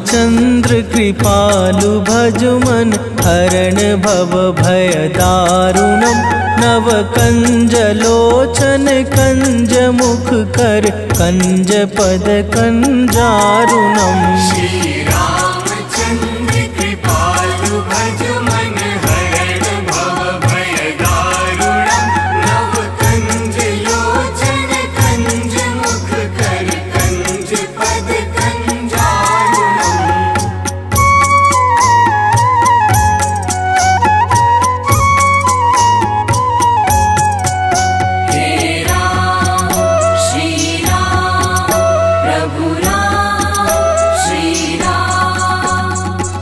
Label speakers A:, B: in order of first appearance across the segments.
A: रामचंद्र कृपालु भजु मन हरण भव भय दारुणम नव कंज लोचन कंज मुख कर कंज पद कंजारुणम।
B: श्री रामचंद्र कृपालु भजु मन हरण भव भय दारुणम नव कंज लोचन कंज मुख कर कंज पद कंजारुणम। हे राम श्री राम प्रभु राम श्री राम।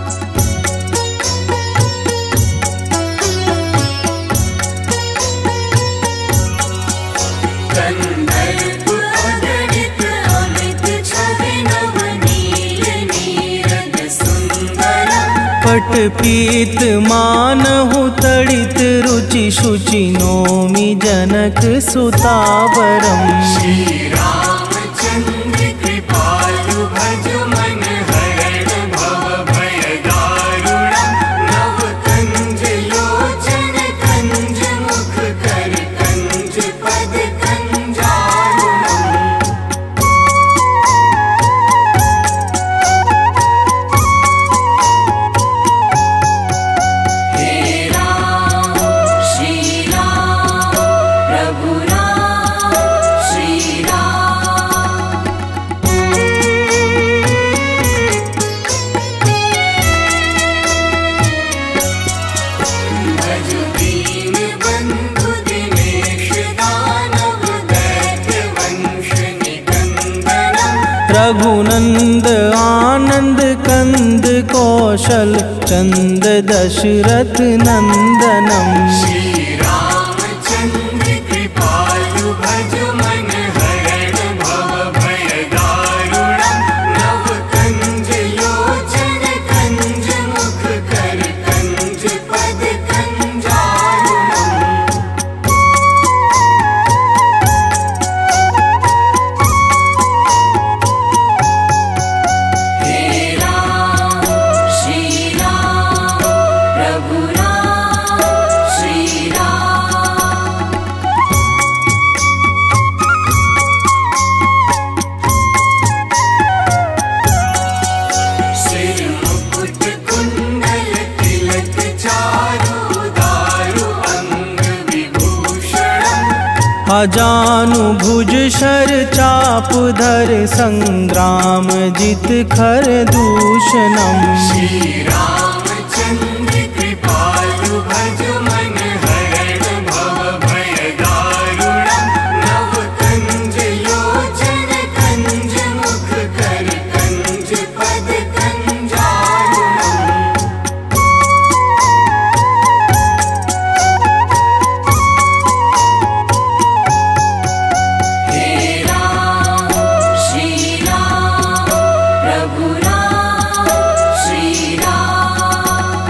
B: कंदर्प अगणित अमित छवि नवनील नीरद सुंदरम
A: पट पीत मानहु तड़ित रुचि शुचि नोमि जनक सुतावरम।
B: श्री रामचंद्र कृपालु भजु मन हरण भव भय दारुणम नव कंज लोचन कंज मुख कर कंज पद कंजारुणम। हे राम श्री राम प्रभु राम श्री राम। भजु दीन बंधु दिनेश दानव दैत्य वंश निकंदनम
A: रघुनंद आनंद कंद कौशल चंद दशरथ नंदनम।
B: श्री रामचंद्र कृपालु भजु मन हरण भव भय दारुणम नव कंज लोचन कंज मुख कर कंज पद कंजारुणम। हे राम श्री राम प्रभु राम श्री राम। सिर मुकुट कुंडल तिलक चारु दारु अंग विभूषणम
A: अजानु भुज शर चाप धर संग्राम जित खर दूषणम।
B: श्री रामचंद्र कृपालु भजु मन हरण भव भय दारुणम नव कंज लोचन कंज मुख कर कंज पद कंजारुणम। हे राम श्री राम प्रभु राम श्री राम।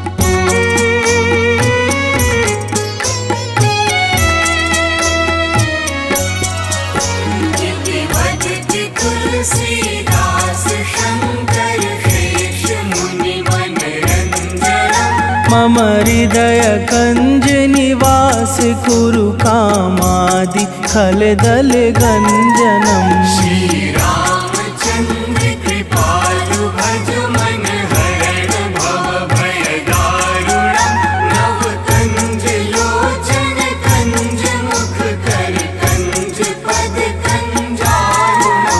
B: इति वदति तुलसीदास शंकर शेष मुनि मनरंजनम
A: मम हृदय कंज निवास कुरु कामादि खल दल गंजनम।
B: श्री रामचंद्र कृपालु भजु मन हरण भव भय दारुणम नव कंज लोचन कंज मुख कर कंज पद कंजारुणम।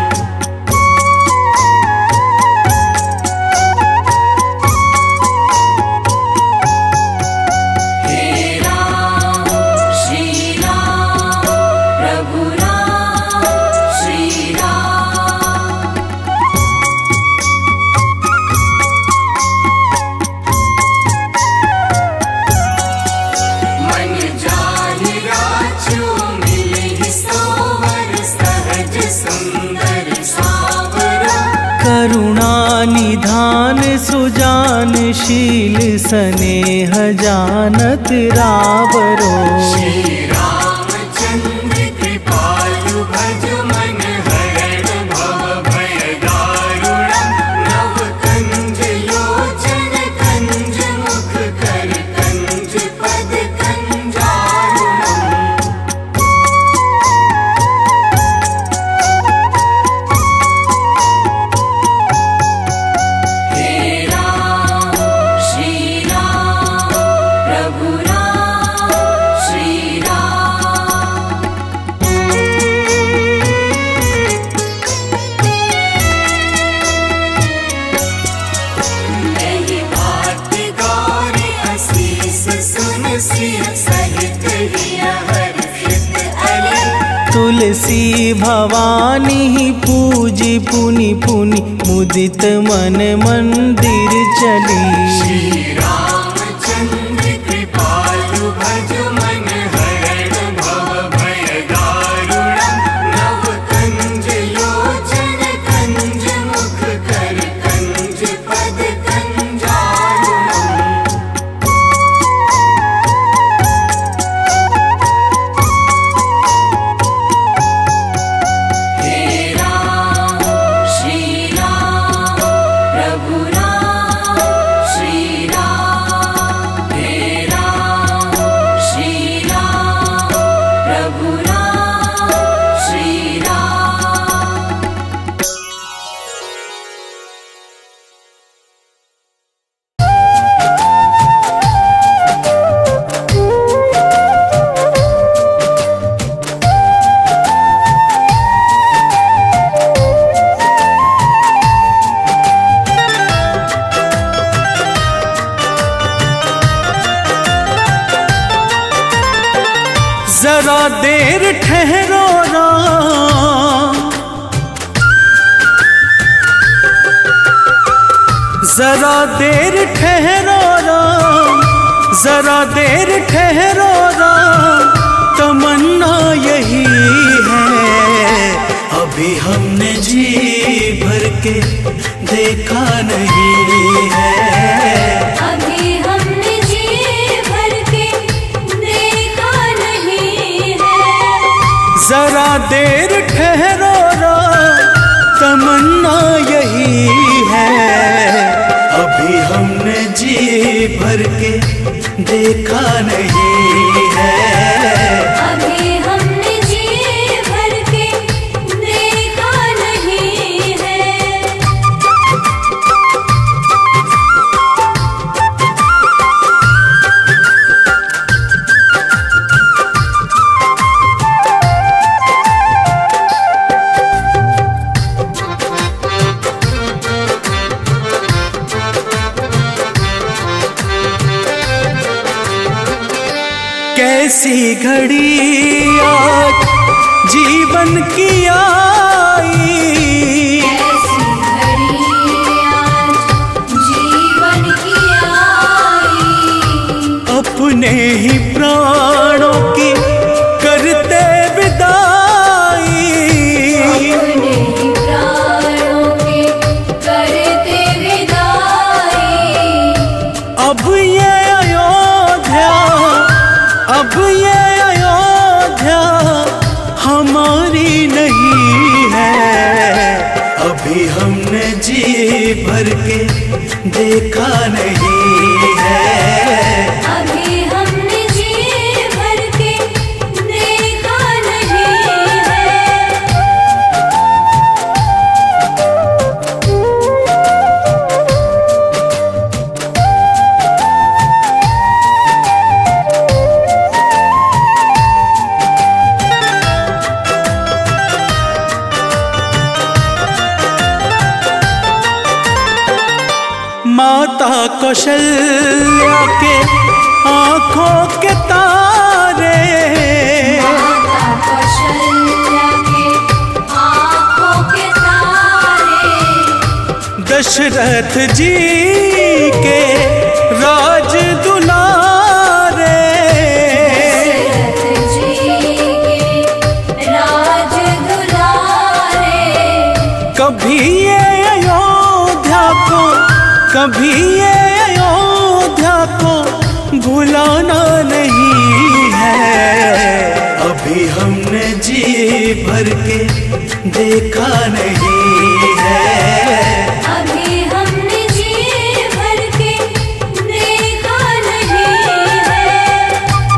B: हे राम श्री राम प्रभु राम श्री राम। मन जाहि राजो मिलहि सोवर सहज सुंदर सावरा
A: करुणा निधान सुजान शील स्नेह जानत रावरो।
B: श्री रामचंद्र कृपालु भजु मन हरण भव भय दारुणम नव
A: तुलसी भवानी पूजी पुनि पुनि मुदित मन मंदिर चली।
B: श्री रामचंद्र कृपालु भज मन हरण भव भय दारुणम। नव कंज लोचन कंज मुख कर कंज पद कंजारुणम। हे राम श्री राम प्रभु राम श्री राम। हे राम श्री राम प्रभु राम श्री राम।
A: जरा देर ठहरो राम, जरा देर ठहरो राम, जरा देर ठहरो राम। तमन्ना यही है अभी हमने जी भर के देखा नहीं है।
C: अभी हमने जी भर के देखा नहीं है।
A: जरा देर ठहरो राम, तमन्ना यही है अभी हमने जी भर के देखा नहीं है।
C: अभी हमने जी भर के देखा नहीं है।
A: कैसी घड़ी आज जीवन की आई,
C: ऐसी घड़ी आज जीवन की आई।
A: अपने ही प्राणों की करते विदाई।
C: अपने ही प्राणों की करते विदाई।
A: अब ये अयोध्या, अब ये अयोध्या हमारी नहीं है। अभी हमने जी भर के देखा नहीं है।
C: अभी हमने जी भर के देखा नहीं है।
A: माता कौशल्या के आंखों के तारे,
C: माता कौशल्या के आँखों के तारे।
A: दशरथ जी के राज दुलारे।
C: दशरथ जी के राज दुलारे।
A: कभी ये अयोध्या को, कभी ये अयोध्या को भुलाना नहीं है। अभी हमने जी भर के देखा नहीं है।
C: अभी हमने जी भर के देखा नहीं है।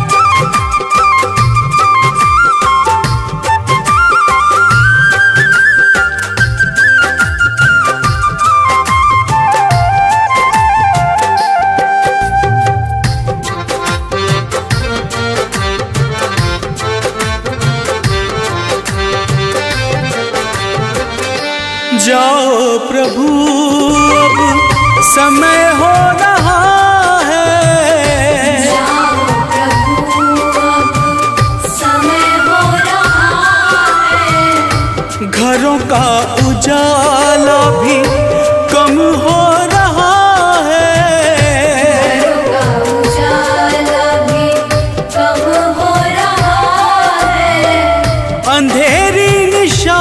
A: जाओ प्रभु अब समय हो रहा है।
C: जाओ प्रभु अब समय हो रहा
A: का उजाला भी कम हो रहा है।
C: घरों का उजाला भी कम हो रहा है।
A: अंधेरी निशा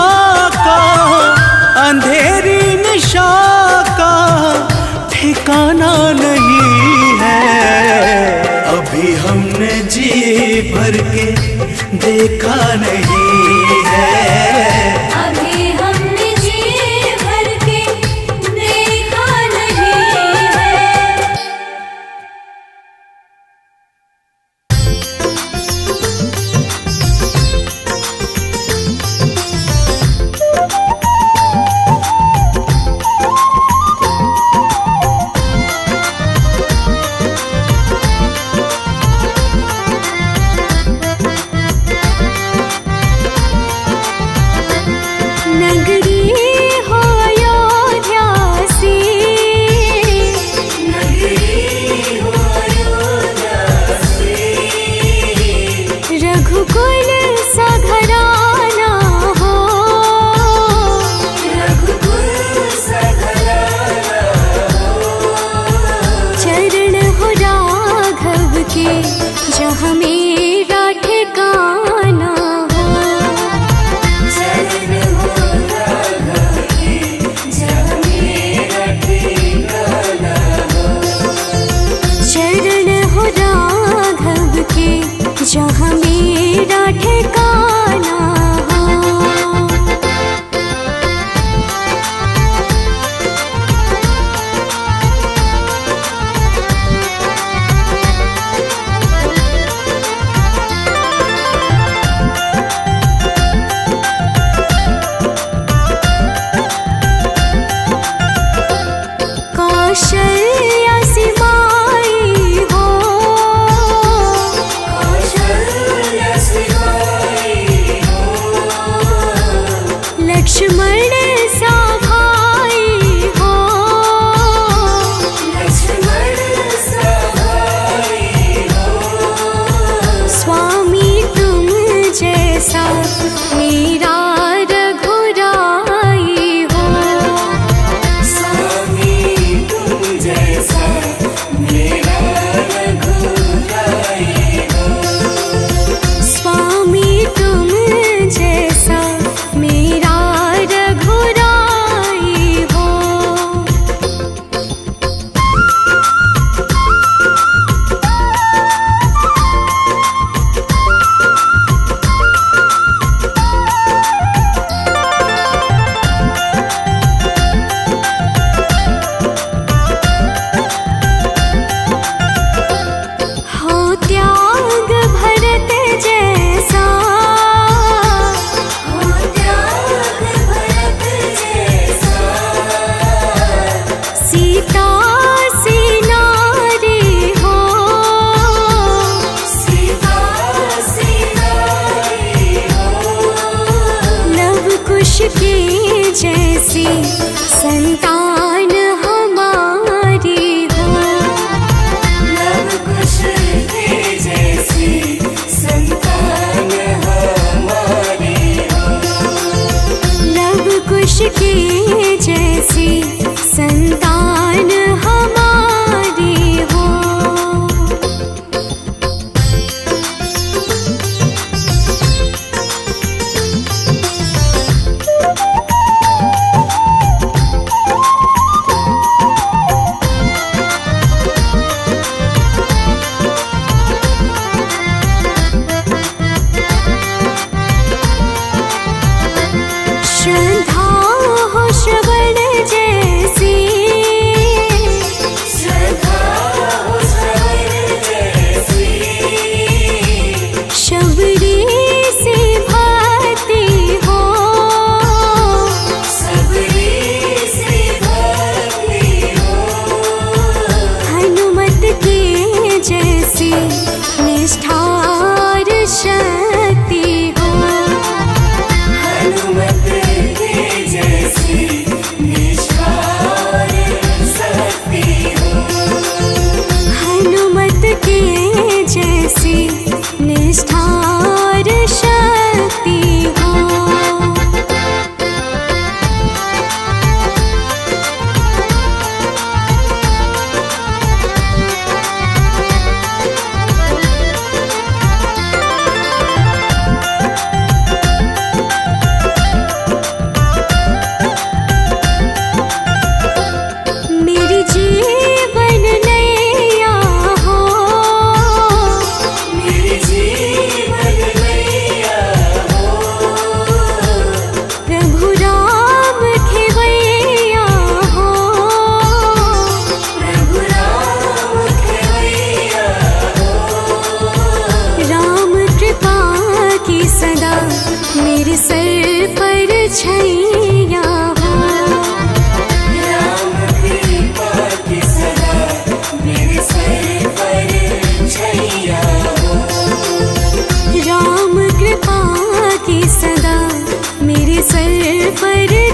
A: का ठिकाना नहीं है। अभी हमने जी भर के देखा नहीं है।
C: अभी हमने जी भर के देखा नहीं है।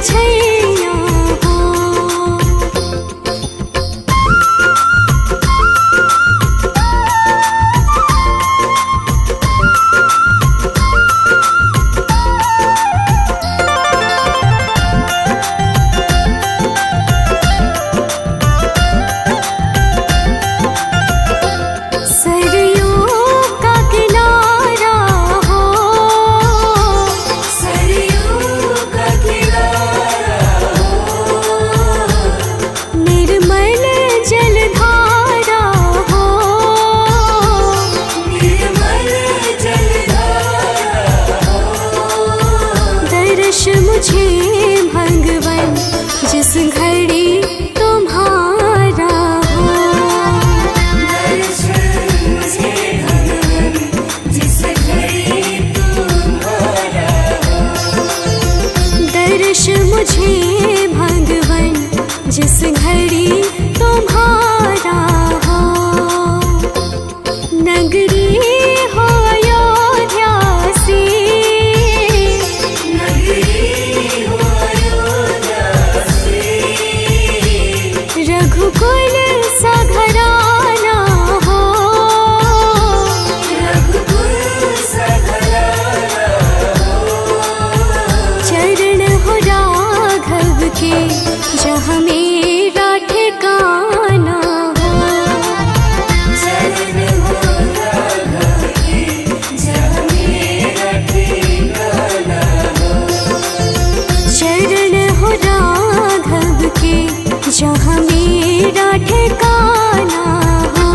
C: छैया हो। मुझे भगवन जिस घड़ी तुम्हारा हो। मुझे भगवन जिस घड़ी तुम्हारा हो। दर्श मुझे भगवन जिस घड़ी तुम्हारा हो। नगरी हो अयोध्या सी, रघुकुल सा घराना हो। रघुकुल सा घराना हो। चरण हो राघव के जहाँ मेरा ठिकाना हो। चरण हो राघव के जहाँ मेरा ठिकाना हो। चरण हो राघव के जहाँ मेरा ठिकाना हो।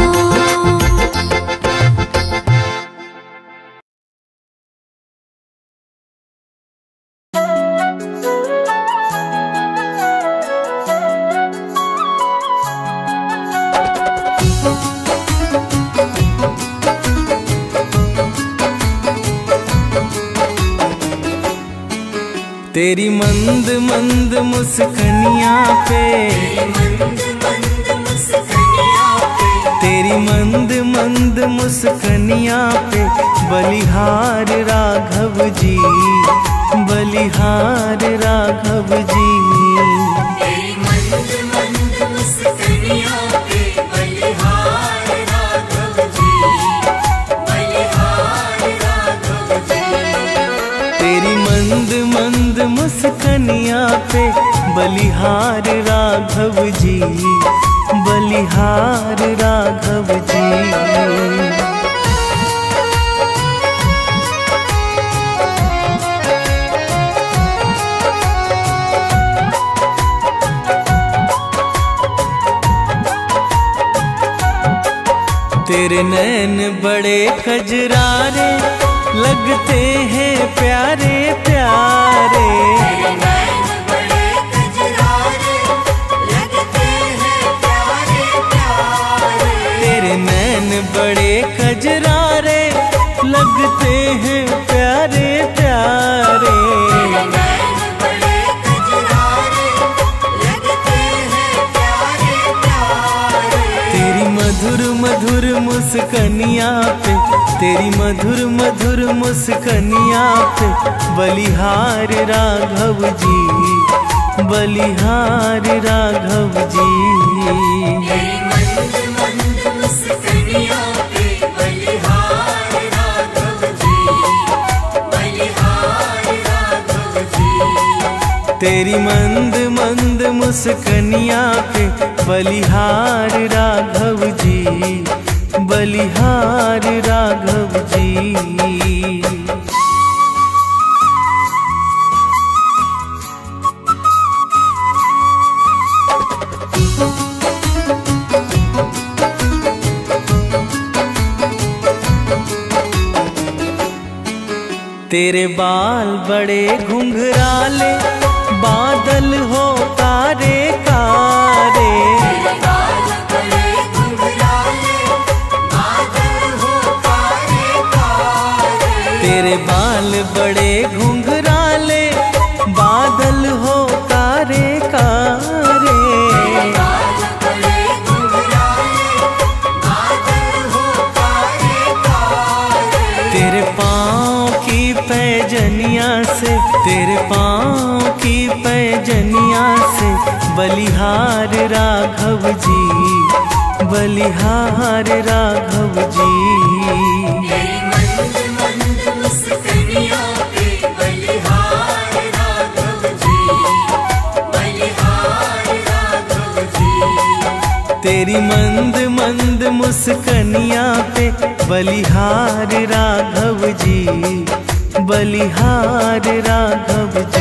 A: तेरी मंद मंद मुस्कनिया पे, तेरी मंद मंद मुस्कनिया पे बलिहार राघव जी, बलिहार राघव जी।
B: तेरी मंद मंद मुस्कनिया पे बलिहार राघव जी, बलिहार राघव जी।
A: तेरी मंद मंद मुस्कनिया पे बलिहार राघव जी, बलिहार राघव जी। तेरे नैन बड़े कजरारे लगते हैं प्यारे प्यारे।
B: तेरे नैन बड़े कजरारे लगते हैं प्यारे प्यारे।
A: तेरे नैन बड़े कजरारे लगते हैं प्यारे प्यारे।
B: तेरे नैन बड़े कजरारे लगते हैं प्यारे प्यारे।
A: तेरी मधुर मधुर मुस्कनिया पे, तेरी मधुर मधुर मुस्कनिया पे बलिहार राघव जी, बलिहार राघव जी।
B: तेरी मंद मंद मुस्कनिया पे बलिहार राघव जी, बलिहार राघव जी।
A: तेरी मंद मंद मुस्कनिया पे बलिहार राघव जी, बलिहार राघव जी। तेरे बाल बड़े घुंघराले बादल हो कारे कारे।
B: तेरे बाल बड़े घुंघराले बादल हो कारे कारे।
A: तेरे बाल बड़े घुंघराले बादल हो कारे कारे।
B: तेरे बाल बड़े घुंघराले बादल हो कारे कारे।
A: तेरे पाँव की पैजनिया से, तेरे पाँव की पैजनिया बलिहार राघव जी, बलिहार राघव जी।
B: तेरी मंद मंद मुस्कानियों पे बलिहार राघव जी, बलिहार राघव जी।
A: तेरी मंद मंद मुस्कानियाँ पे बलिहार राघव जी, बलिहार राघव जी।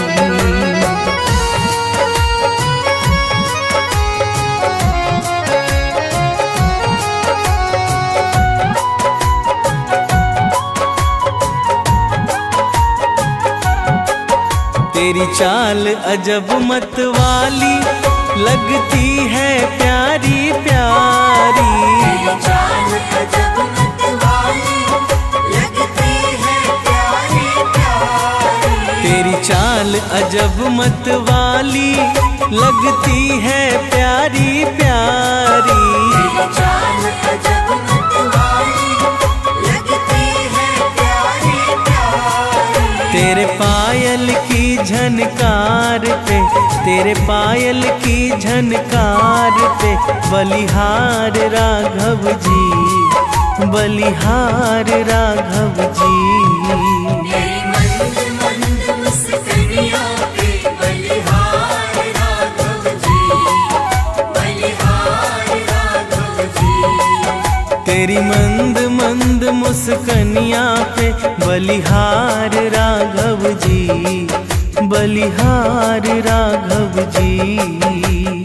A: तेरी चाल अजब मत वाली लगती है प्यारी प्यारी।
B: तेरी चाल अजब मत वाली लगती है प्यारी प्यारी।
A: तेरी चाल अजब मत वाली लगती है प्यारी प्यारी।
B: तेरी चाल अजब मत वाली लगती है प्यारी प्यारी।
A: तेरे पायल की झनकार पे, तेरे पायल की झनकार पे बलिहार राघव जी, बलिहार राघव जी।
B: तेरी मंद मंद मुस्कानियों पे बलिहार राघव जी, बलिहार राघव जी।
A: तेरी मंद मंद मुस्कानियाँ पे बलिहार राघव जी, बलिहार राघव जी।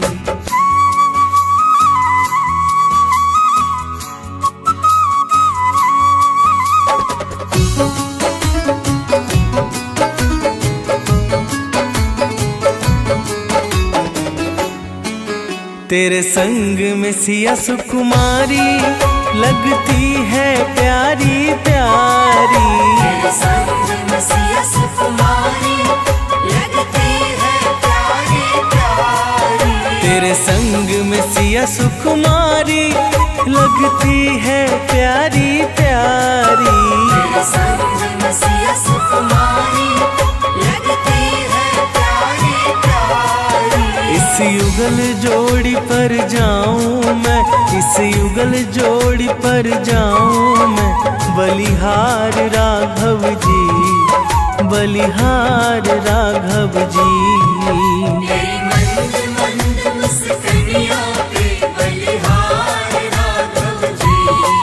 A: तेरे संग में सिया सुकुमारी लगती है प्यारी प्यारी।
B: तेरे संग में सिया सुकुमारी लगती है प्यारी प्यारी।
A: तेरे संग में सिया सुकुमारी लगती है प्यारी प्यारी।
B: तेरे संग में सिया सुकुमारी लगती है प्यारी प्यारी।
A: इस युगल जोड़ी पर जाऊं मैं, इस युगल जोड़ी पर जाऊं मैं, बलिहार राघव जी, बलिहार राघव जी।
B: तेरी मंद मंद मुस्कानियों पे बलिहार राघव जी,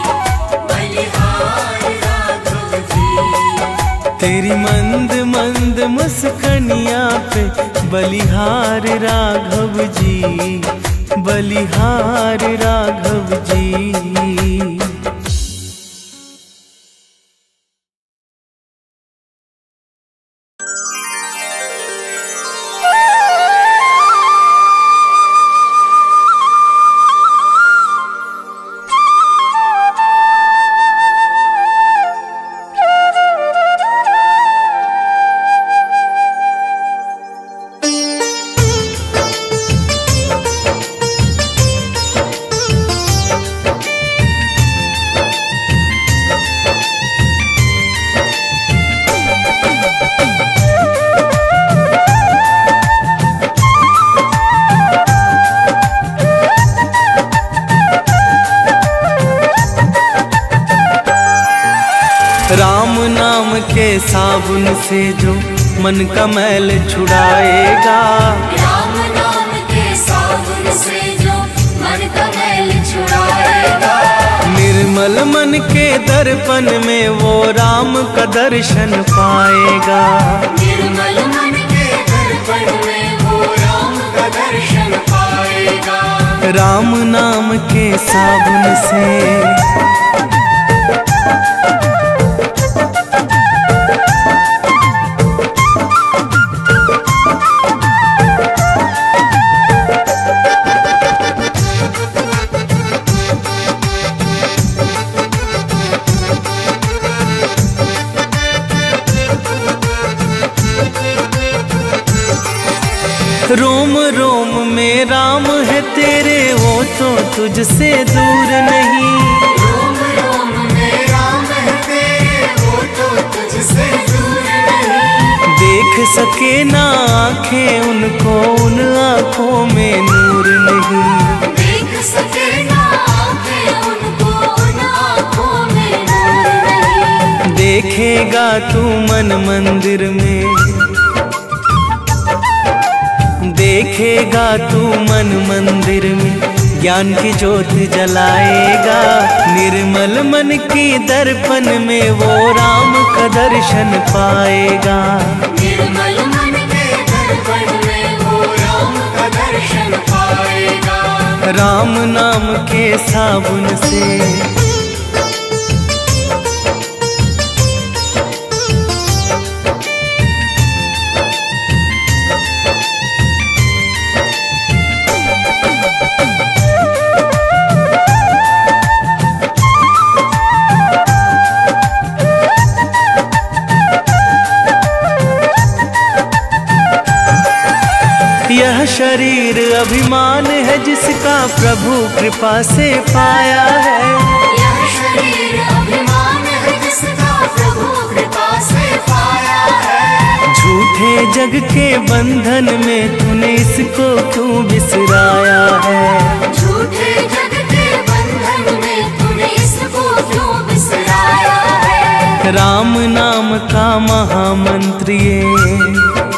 B: बलिहार राघव जी।
A: तेरी मंद मंद मुस्कानियाँ पे बलिहार राघव जी, बलिहार राघव जी। राम नाम के साबुन से जो मन का मैल छुड़ाएगा,
B: राम नाम के साबुन से जो मन का मैल छुड़ाएगा।
A: निर्मल मन के दर्पण में वो राम का दर्शन पाएगा।
B: निर्मल मन के दर्पण में वो राम का दर्शन पाएगा।
A: राम नाम के साबुन से रोम रोम में राम है तेरे, वो तो तुझसे दूर नहीं।
B: रोम रोम में राम है तेरे, वो तो तुझसे दूर नहीं।
A: देख सके ना आंखें उनको, उन आंखों में नूर नहीं।
C: देख सके ना आंखें उनको, उन आंखों में नूर नहीं।
A: देखेगा तू मन मंदिर में, देखेगा तू मन मंदिर में, ज्ञान की ज्योत जलाएगा। निर्मल मन की दर्पण में वो राम का दर्शन पाएगा।
C: निर्मल मन के दर्पण में वो राम का दर्शन पाएगा।
A: राम नाम के साबुन से यह शरीर अभिमान है जिसका प्रभु कृपा से पाया है।
C: यह शरीर अभिमान है जिसका प्रभु कृपा से पाया है।
A: झूठे जग के बंधन में तूने इसको क्यों बिसराया है।
C: झूठे जग के बंधन में तूने इसको क्यों बिसराया है।
A: राम नाम का महामंत्र ये,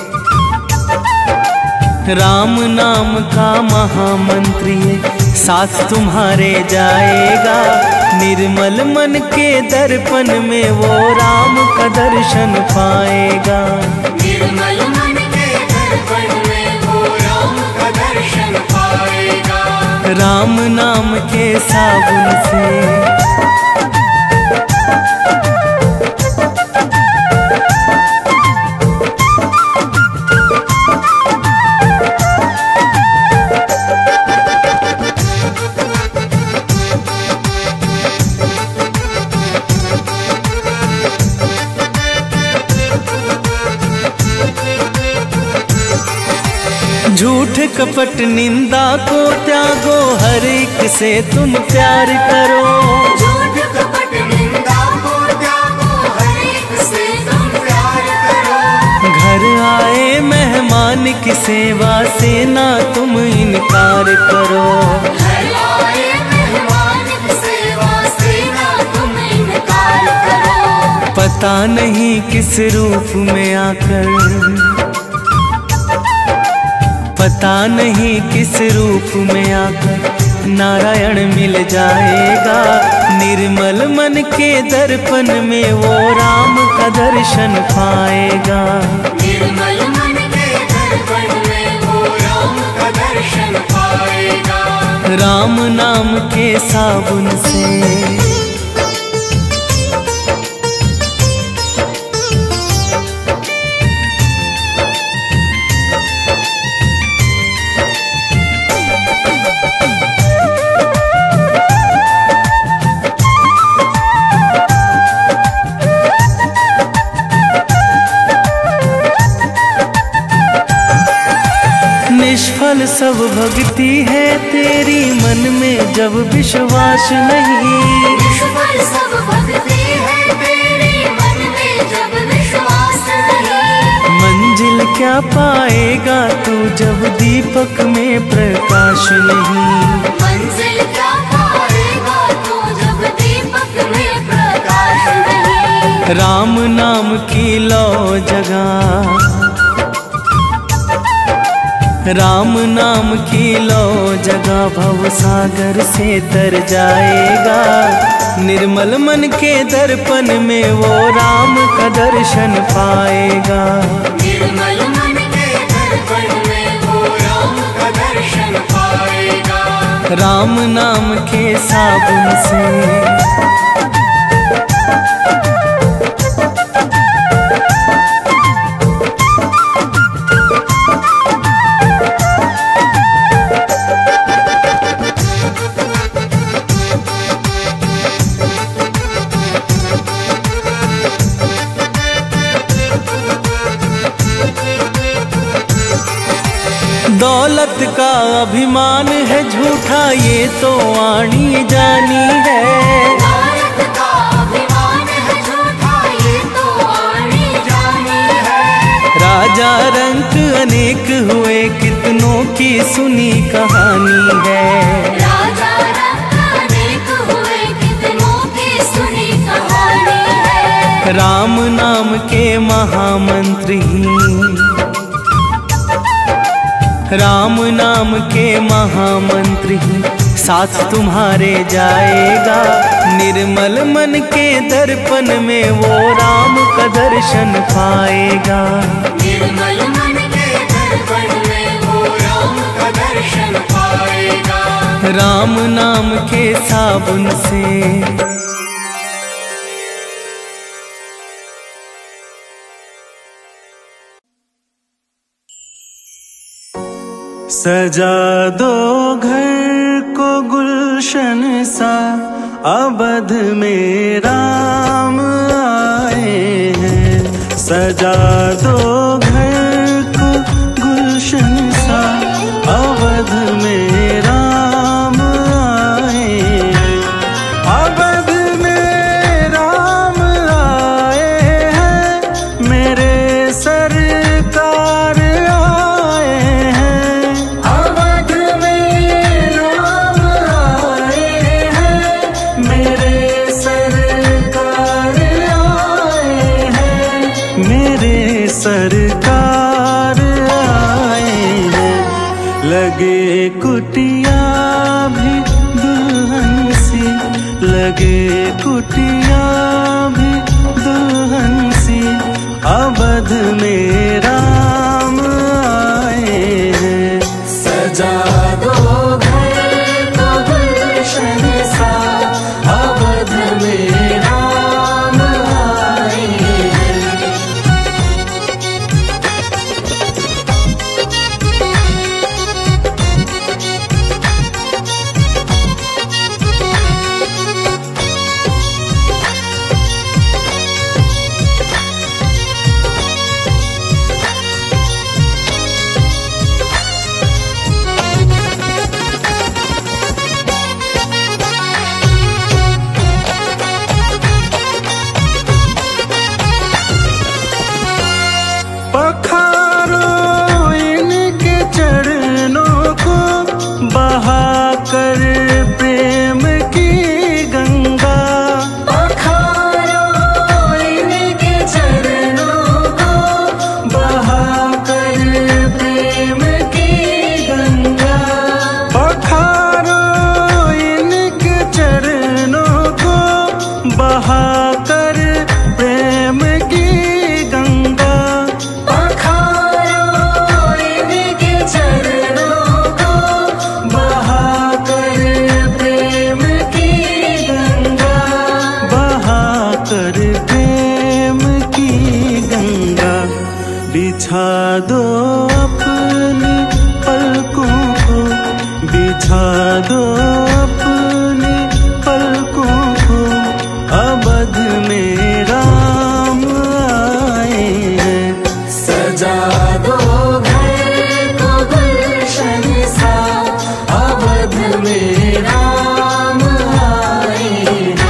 A: राम नाम का महामंत्र ये साथ तुम्हारे जाएगा। निर्मल मन के दर्पण में वो राम का दर्शन पाएगा।
C: निर्मल मन के दर्पण में वो राम का दर्शन पाएगा।
A: राम नाम के साबुन से झूठ कपट निंदा को त्यागो, हर एक से तुम प्यार करो।
C: झूठ कपट निंदा को त्यागो, हर एक से तुम प्यार करो।
A: घर आए मेहमान की सेवा से ना तुम इनकार करो।
C: घर आए मेहमान की सेवा से ना तुम इनकार करो।
A: पता नहीं किस रूप में आकर, पता नहीं किस रूप में आकर नारायण मिल जाएगा। निर्मल मन के दर्पण में वो राम का दर्शन पाएगा।
C: निर्मल मन के दर्पण में वो राम का दर्शन पाएगा।
A: राम नाम के साबुन से निष्फल सब भक्ति है तेरी, मन में जब विश्वास नहीं।
C: निष्फल सब भक्ति है तेरी, मन में जब विश्वास नहीं।
A: मंजिल क्या पाएगा तू जब दीपक में प्रकाश नहीं।
C: मंजिल क्या पाएगा तू जब दीपक में प्रकाश नहीं।
A: राम नाम की लो जगह, राम नाम की लो जगह भव सागर से तर जाएगा। निर्मल मन के दर्पण में वो राम का दर्शन पाएगा।
C: निर्मल मन के दर्पण में वो राम का दर्शन पाएगा।
A: राम नाम के साबुन से दौलत का अभिमान है झूठा ये तो आनी जानी है।
C: दौलत का अभिमान है झूठा ये तो आनी जानी है।
A: अनेक हुए कितनों की सुनी कहानी है।
C: राजा रंग अनेक हुए कितनों की सुनी कहानी है।
A: राम नाम के महामंत्री, राम नाम के महामंत्री साथ तुम्हारे जाएगा। निर्मल मन के दर्पण में वो राम का दर्शन पाएगा।
C: निर्मल मन के दर्पण में वो राम का दर्शन पाएगा।
A: राम नाम के साबुन से सजा दो घर को गुलशन सा, अवध में राम आए हैं। सजा दो घर को गुलशन सा, अवध में राम आए हैं। अवध में राम आए हैं, मेरे सरकार आए हैं। अवध में राम आए हैं, मेरे सरकार आए हैं। मेरे सरकार आए हैं। लगे कुटिया भी दुल्हन सी, लगे कुटिया भी दुल्हन सी, अवध में राम आए हैं। सजा दो घर को गुलशन सा, अवध में राम आए हैं। पखारो इनके चरणों को, बहाकर प्रेम की गंगा। पखारो इनके चरणों को, बहाकर प्रेम की गंगा। पखारो इनके चरणों को, बहाकर प्रेम की गंगा। बिछा दो अपनी पलकों को, बिछा दो अपनी पलकों को, अवध में राम आए हैं। सजा दो घर को गुलशन सा, अवध में राम आए हैं।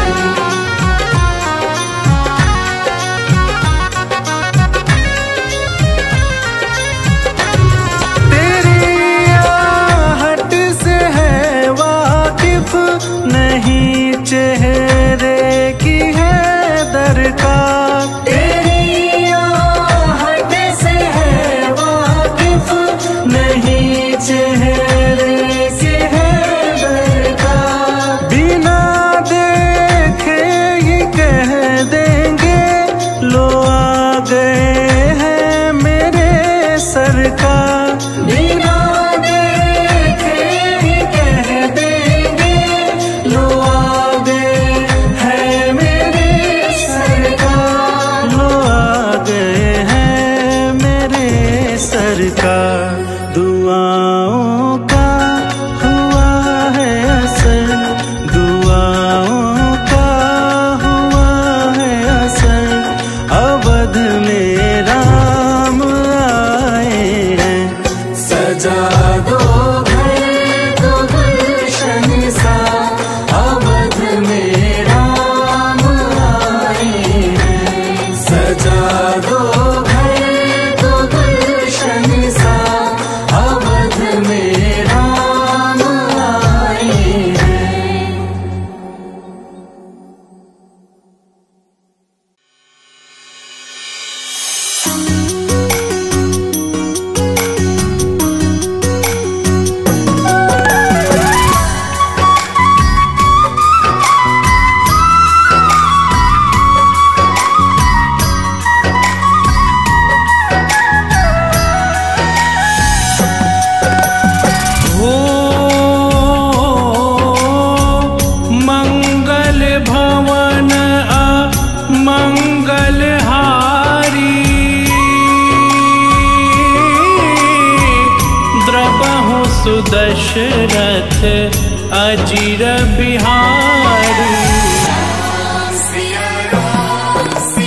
D: दशरथ अजिर बिहारी।
C: सिया राम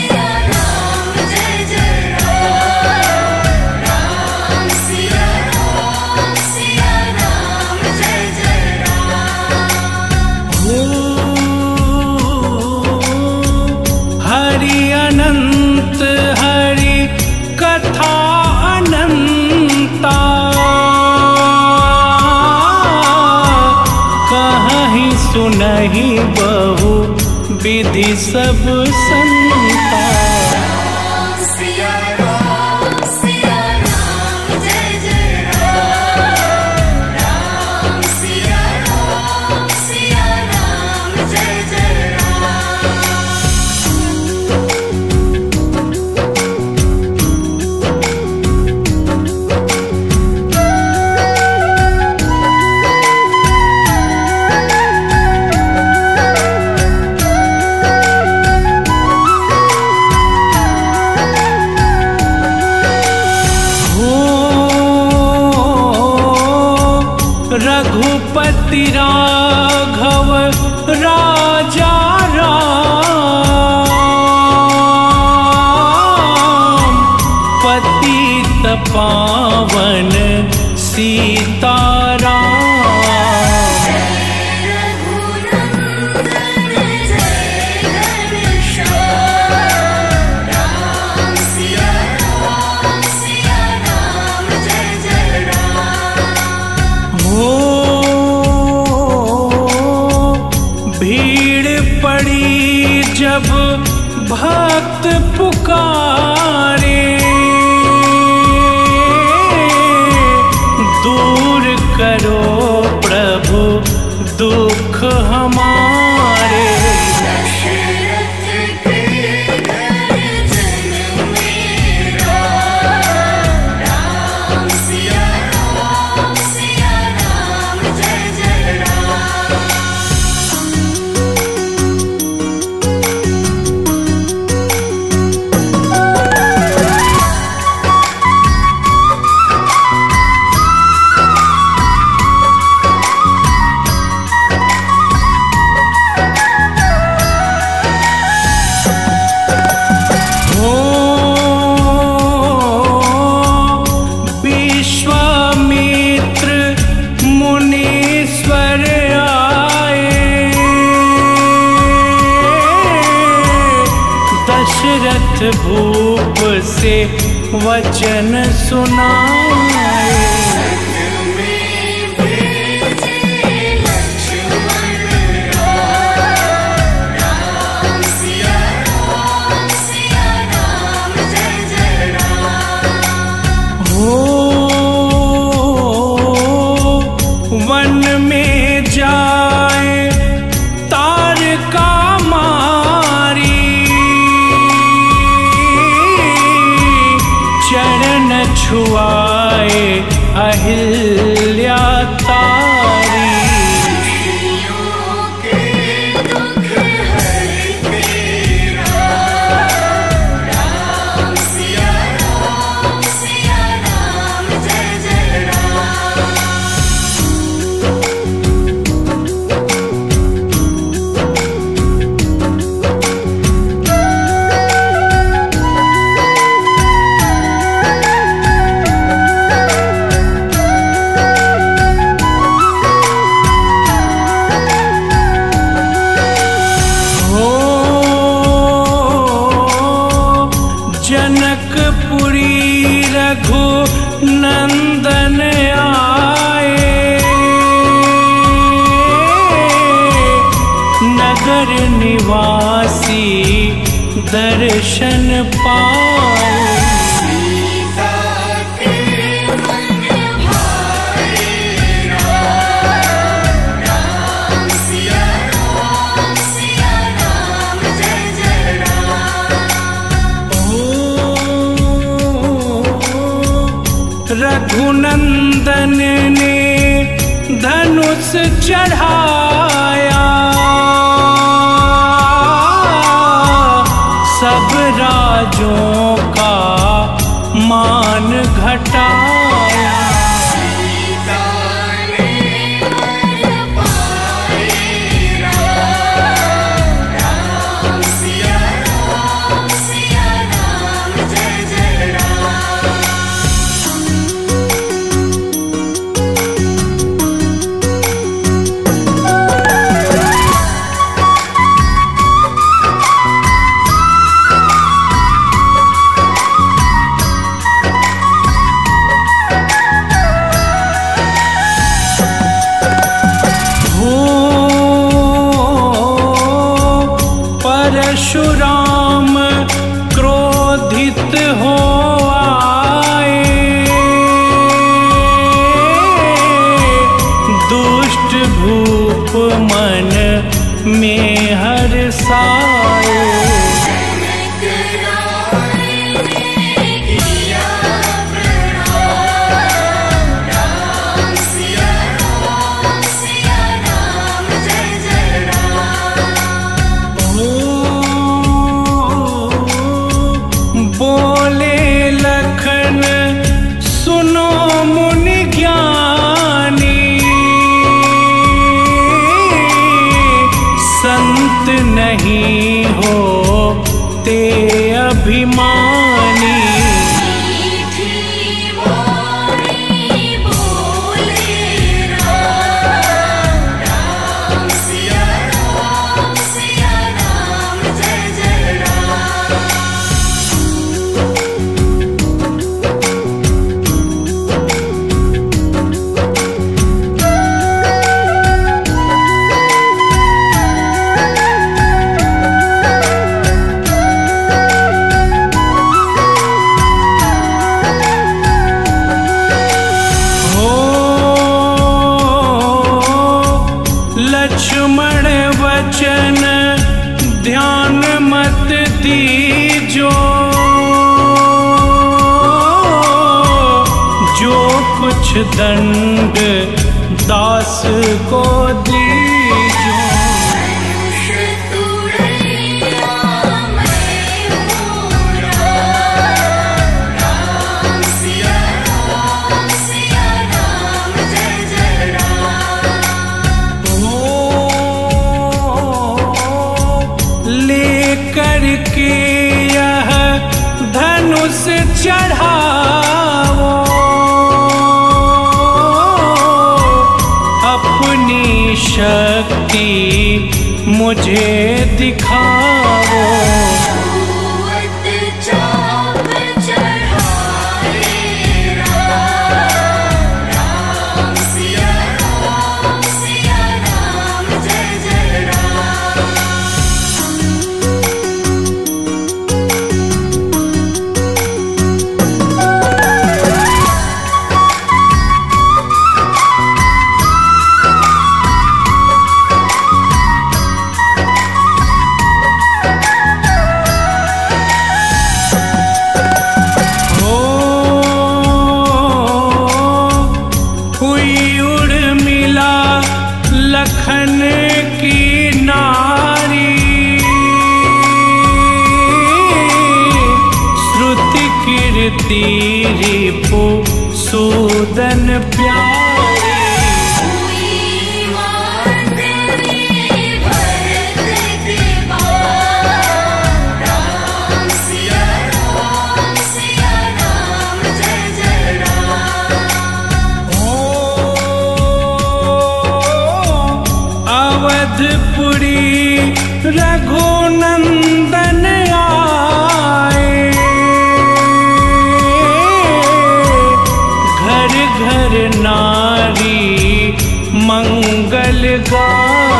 C: जय जय राम। राम सिया राम जय जय राम।
D: हरि अनंत हरि कथा अनंता, कहीं सुनहि बहु विधि सब संता।
C: सिया राम जय जय राम। राम सिया राम जय जय राम।
D: रघुपति राघव राजा राम, पतित पावन सीताराम।
C: रघुनंदन जय घनश्याम। राम सिया राम जय जय राम।
D: हो भीड़ पड़ी जब भक्त पुकारे, दूर करो प्रभु दुख हमारे।
C: दशरथ के घर जन मेरा। राम सिया राम जय जय राम।
D: हो विश्वामित्र मुनीश्वर आए, दशरथ भूप से वचन सुनाए।
C: राम सिया राम जय जय राम।
D: हो वन में जाए तारका मारी, चरण छुआए अहिल्या तारी।
C: ऋषियों के दुख हरते राम सिया राम जय जय राम।
D: हो जनकपुरी रघु नंदन आए, नगर निवासी दर्शन पाए।
C: सीता के मन भाए राम सिया राम जय जय राम।
D: रघुनंदन ने धनुष चढ़ाया, सब राजों का मान घटाया।
C: सीता ने
D: में हर्षाए। बोले लखन सुनो मुनि ज्ञानी, संत नहीं होते अभिमानी। लक्ष्मण वचन ध्यान मत दीजो, जो कुछ दंड दास को दीजो। करके यह धनुष चढ़ाओ, अपनी शक्ति मुझे दिखाओ। लखन की नारी, श्रुति कीर्ति रिपु सूदन प्यारी। अवधपुरी रघुनंदन आए, घर घर नारी मंगल गाए।